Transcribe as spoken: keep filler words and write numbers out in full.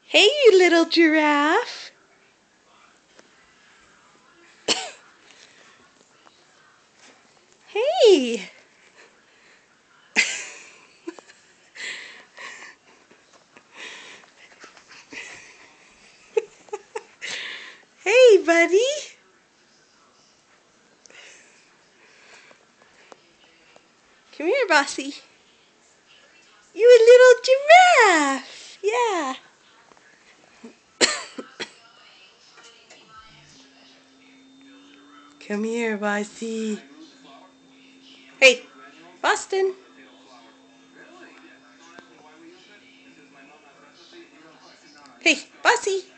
Hey, you little giraffe. Hey. Hey, buddy. Come here, Bossy. You a little giraffe. Yeah. Come here, Bossy. Hey, Boston. Hey, Bossy.